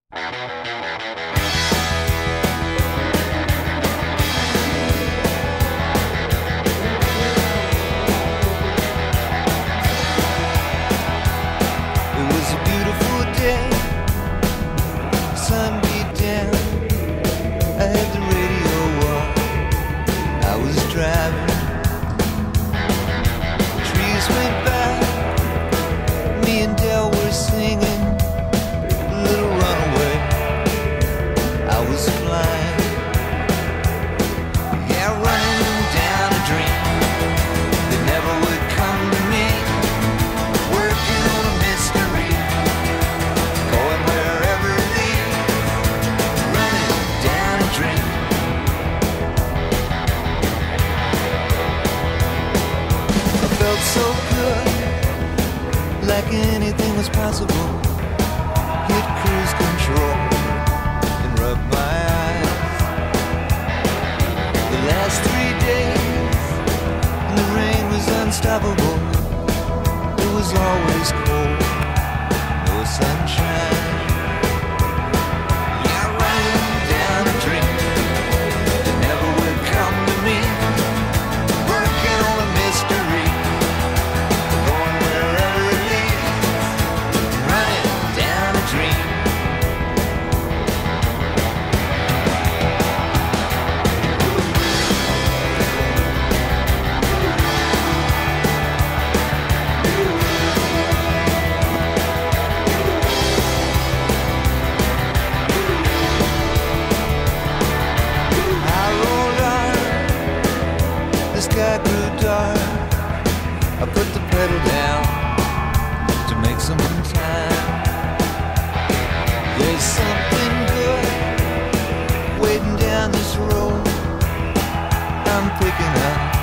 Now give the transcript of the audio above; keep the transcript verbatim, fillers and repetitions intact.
Like anything was possible, hit cruise control and rub my eyes. The last three days, and the rain was unstoppable. It was always cold, no sunshine. Yeah, running down a dream that never would come to me, working on a mystery. The sky grew dark. I put the pedal down to make some time. There's something good waiting down this road I'm picking up.